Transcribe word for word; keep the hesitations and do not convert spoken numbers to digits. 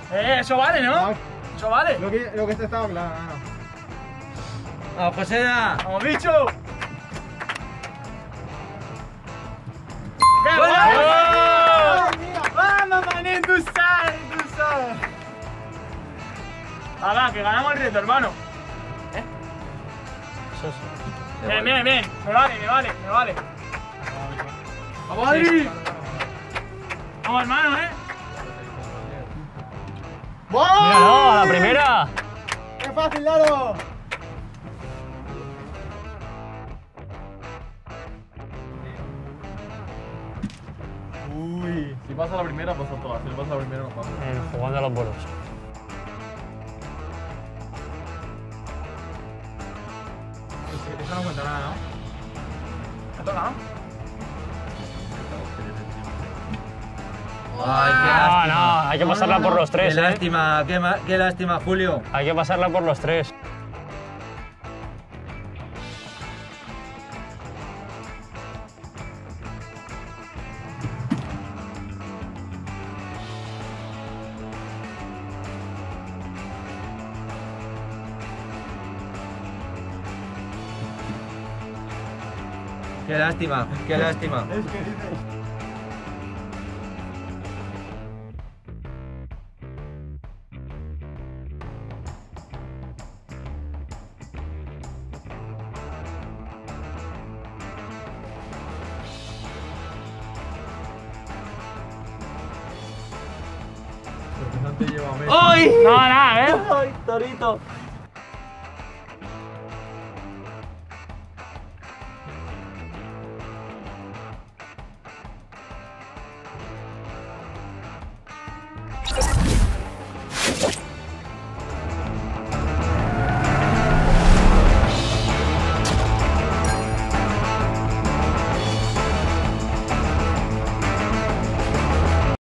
Eh, eso vale, ¿no? Ah, Eso vale. Lo que, lo que este estaba claro. No. ¡Vamos, Joseda! ¡Vamos, bicho! ¡Qué ¡Gol! bueno! ¡Vamos, manín! ¡Tú sabes! ¡Tú sabes! Hala, que ganamos el reto, hermano. ¿Eh? Eso sí. Bien, bien, bien. Me vale, me vale, me vale. ¡Vamos, Adri! ¡Vamos, hermano, eh! ¡Míralo, a la primera! ¡Qué fácil, Lalo! Uy, si pasa la primera, pasa todas. Si no pasa la primera, no pasa. Eh, jugando a los bolos. Eso no cuenta nada, ¿no? ¿Me toca, no? Ay, qué No, lástima. no, hay que pasarla por los tres, Qué eh. lástima, qué, ma- qué lástima, Julio. Hay que pasarla por los tres. Qué lástima, qué lástima. Es que dice. El representante lleva a Messi. ¡Ay! No, nada, ¿eh? ¡Ay, Torito!